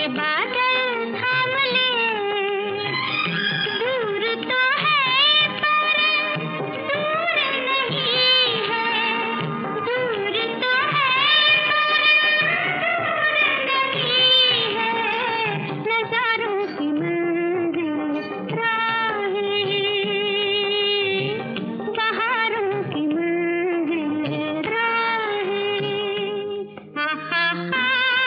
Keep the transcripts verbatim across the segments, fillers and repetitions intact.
बादल थाम ले, दूर तो है पर दूर नहीं है, दूर तो है पर नहीं है, नजारों की मंजिल राहें, बहारों की मंजिल राहें। हा हा हा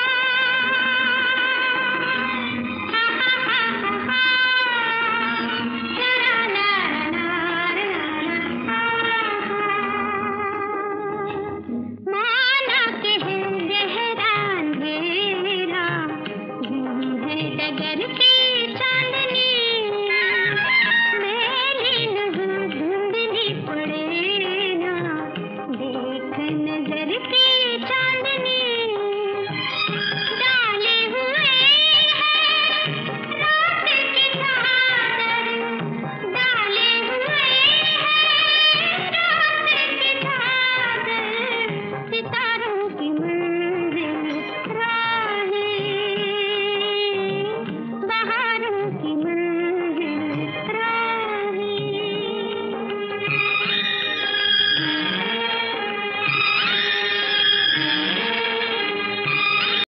माना के है गहरा अंधेरा, डगर के